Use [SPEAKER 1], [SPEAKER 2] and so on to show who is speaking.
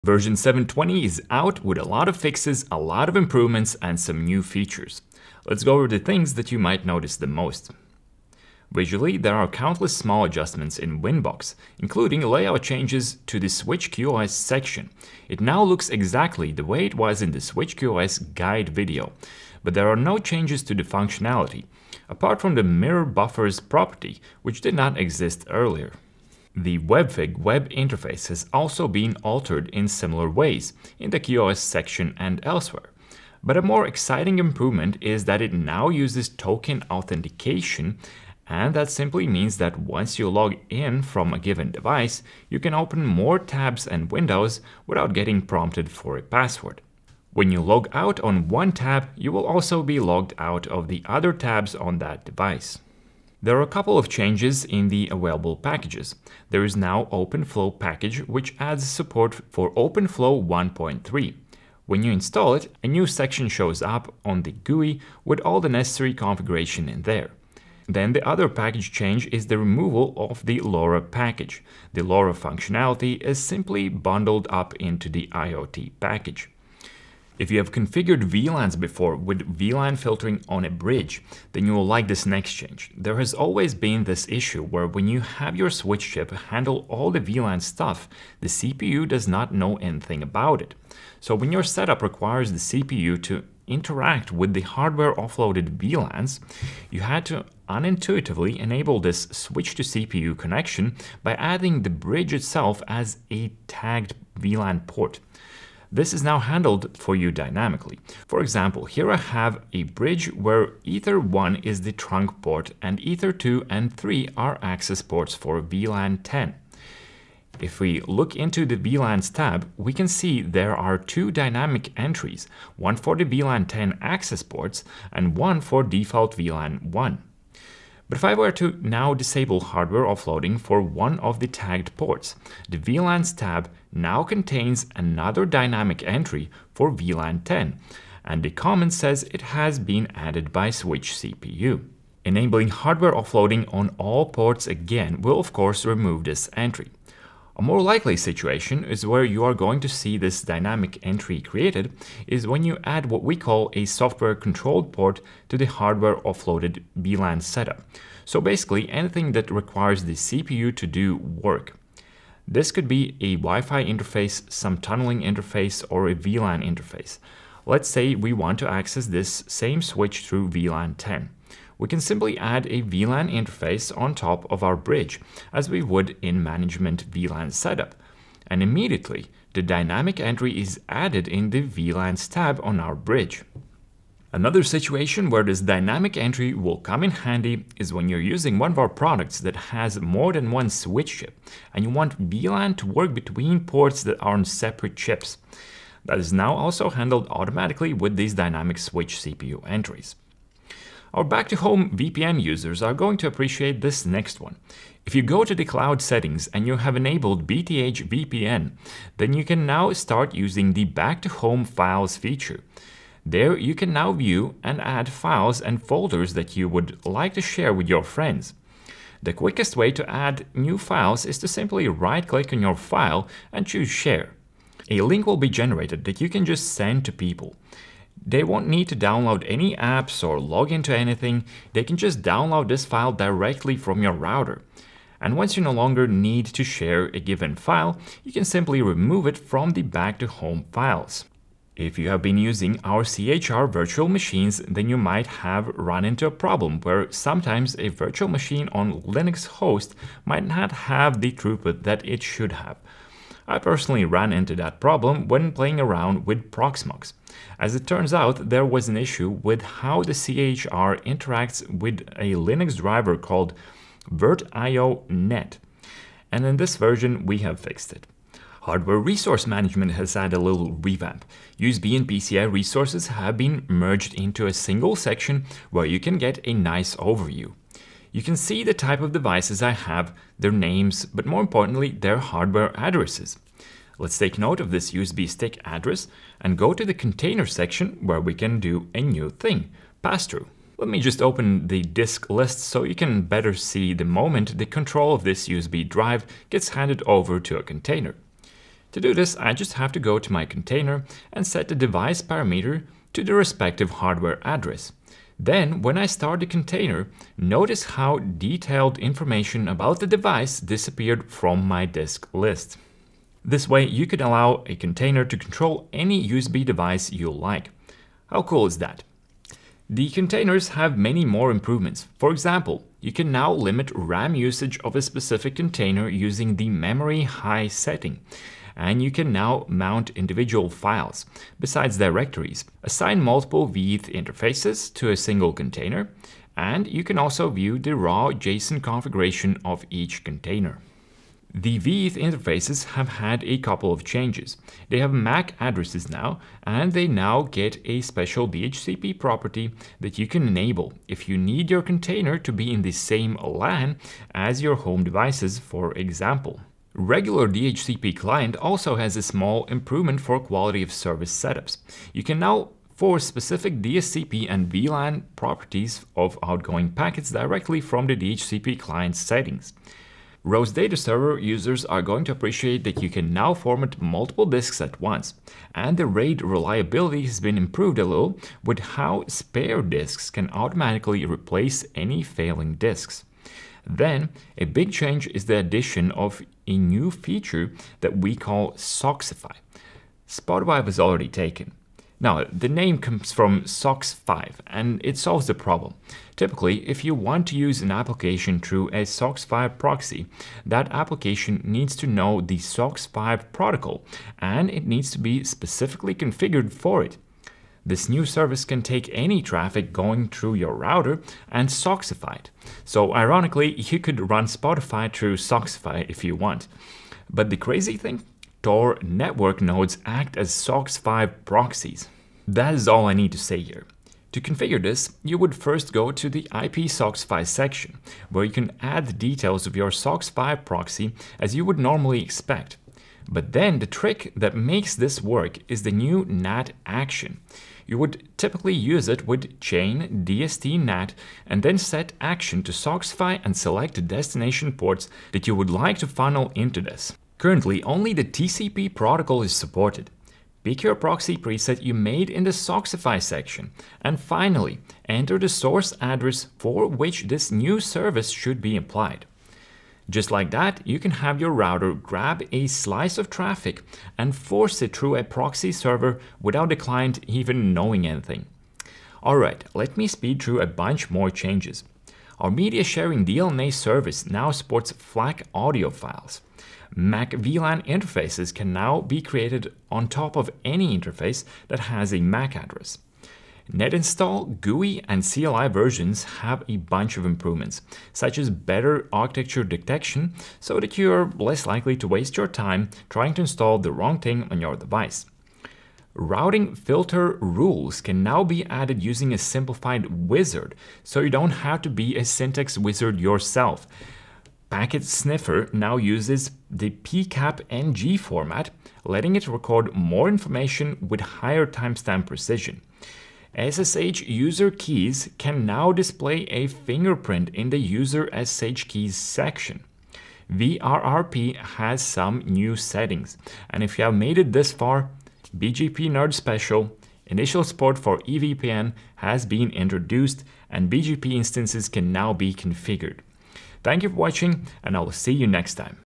[SPEAKER 1] Version 7.20 is out with a lot of fixes, a lot of improvements, and some new features. Let's go over the things that you might notice the most. Visually, there are countless small adjustments in WinBox, including layout changes to the SwitchQoS section. It now looks exactly the way it was in the SwitchQoS guide video, but there are no changes to the functionality, apart from the mirror buffers property, which did not exist earlier. The webfig web interface has also been altered in similar ways in the QoS section and elsewhere. But a more exciting improvement is that it now uses token authentication, and that simply means that once you log in from a given device, you can open more tabs and windows without getting prompted for a password. When you log out on one tab, you will also be logged out of the other tabs on that device. There are a couple of changes in the available packages. There is now OpenFlow package, which adds support for OpenFlow 1.3. When you install it, a new section shows up on the GUI with all the necessary configuration in there. Then the other package change is the removal of the LoRa package. The LoRa functionality is simply bundled up into the IoT package. If you have configured VLANs before with VLAN filtering on a bridge, then you will like this next change. There has always been this issue where when you have your switch chip handle all the VLAN stuff, the CPU does not know anything about it. So when your setup requires the CPU to interact with the hardware offloaded VLANs, you had to unintuitively enable this switch to CPU connection by adding the bridge itself as a tagged VLAN port. This is now handled for you dynamically. For example, here I have a bridge where Ether 1 is the trunk port and Ether 2 and 3 are access ports for VLAN 10. If we look into the VLANs tab, we can see there are two dynamic entries, one for the VLAN 10 access ports and one for default VLAN 1. But if I were to now disable hardware offloading for one of the tagged ports, the VLANs tab now contains another dynamic entry for VLAN 10, and the comment says it has been added by Switch CPU. Enabling hardware offloading on all ports again will of course remove this entry. A more likely situation is where you are going to see this dynamic entry created is when you add what we call a software controlled port to the hardware offloaded VLAN setup. So basically anything that requires the CPU to do work. This could be a Wi-Fi interface, some tunneling interface, or a VLAN interface. Let's say we want to access this same switch through VLAN 10. We can simply add a VLAN interface on top of our bridge, as we would in management VLAN setup. And immediately, the dynamic entry is added in the VLANs tab on our bridge. Another situation where this dynamic entry will come in handy is when you're using one of our products that has more than one switch chip, and you want VLAN to work between ports that are on separate chips. That is now also handled automatically with these dynamic switch CPU entries. Our back-to-home VPN users are going to appreciate this next one. If you go to the cloud settings and you have enabled BTH VPN, then you can now start using the back-to-home files feature. There you can now view and add files and folders that you would like to share with your friends. The quickest way to add new files is to simply right-click on your file and choose Share. A link will be generated that you can just send to people. They won't need to download any apps or log into anything. They can just download this file directly from your router. And once you no longer need to share a given file, you can simply remove it from the back-to-home files. If you have been using our CHR virtual machines, then you might have run into a problem where sometimes a virtual machine on Linux host might not have the throughput that it should have. I personally ran into that problem when playing around with Proxmox. As it turns out, there was an issue with how the CHR interacts with a Linux driver called virtio.net, and in this version we have fixed it. Hardware resource management has had a little revamp. USB and PCI resources have been merged into a single section where you can get a nice overview. You can see the type of devices I have, their names, but more importantly, their hardware addresses. Let's take note of this USB stick address and go to the container section where we can do a new thing, passthrough. Let me just open the disk list so you can better see the moment the control of this USB drive gets handed over to a container. To do this, I just have to go to my container and set the device parameter to the respective hardware address. Then, when I start the container, notice how detailed information about the device disappeared from my disk list. This way, you can allow a container to control any USB device you like. How cool is that? The containers have many more improvements. For example, you can now limit RAM usage of a specific container using the memory high setting. And you can now mount individual files, besides directories, assign multiple veth interfaces to a single container, and you can also view the raw JSON configuration of each container. The veth interfaces have had a couple of changes. They have MAC addresses now, and they now get a special DHCP property that you can enable if you need your container to be in the same LAN as your home devices, for example. Regular DHCP client also has a small improvement for quality of service setups. You can now force specific DHCP and VLAN properties of outgoing packets directly from the DHCP client settings. ROS data server users are going to appreciate that you can now format multiple disks at once, and the RAID reliability has been improved a little with how spare disks can automatically replace any failing disks. Then, a big change is the addition of a new feature that we call Socksify. Spotify was already taken. Now, the name comes from Socksify, and it solves the problem. Typically, if you want to use an application through a Socksify proxy, that application needs to know the Socksify protocol, and it needs to be specifically configured for it. This new service can take any traffic going through your router and Socksify it. So ironically, you could run Spotify through Socksify if you want. But the crazy thing? TOR network nodes act as Socksify proxies. That is all I need to say here. To configure this, you would first go to the IP Socksify section, where you can add the details of your Socksify proxy as you would normally expect. But then the trick that makes this work is the new NAT action. You would typically use it with chain DST NAT and then set action to Socksify and select the destination ports that you would like to funnel into this. Currently, only the TCP protocol is supported. Pick your proxy preset you made in the Socksify section, and finally, enter the source address for which this new service should be applied. Just like that, you can have your router grab a slice of traffic and force it through a proxy server without the client even knowing anything. Alright, let me speed through a bunch more changes. Our media sharing DLNA service now supports FLAC audio files. Mac VLAN interfaces can now be created on top of any interface that has a MAC address. NetInstall, GUI, and CLI versions have a bunch of improvements, such as better architecture detection so that you are less likely to waste your time trying to install the wrong thing on your device. Routing filter rules can now be added using a simplified wizard, so you don't have to be a syntax wizard yourself. Packet Sniffer now uses the PCAP-NG format, letting it record more information with higher timestamp precision. SSH user keys can now display a fingerprint in the user SSH keys section. VRRP has some new settings, and if you have made it this far, BGP Nerd Special, initial support for EVPN has been introduced, and BGP instances can now be configured. Thank you for watching, and I will see you next time.